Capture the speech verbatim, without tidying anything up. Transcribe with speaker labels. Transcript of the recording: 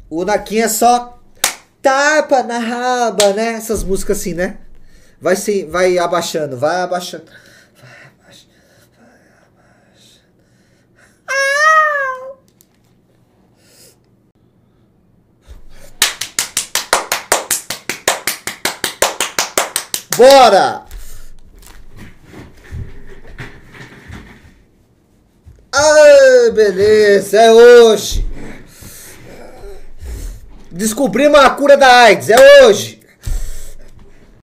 Speaker 1: O Naquim é só tapa na raba, né? Essas músicas assim, né? Vai, sim, vai abaixando, vai abaixando. Vai abaixando, vai abaixando. Ah! Bora! Ah, beleza, é hoje. Descobrimos a cura da AIDS, é hoje.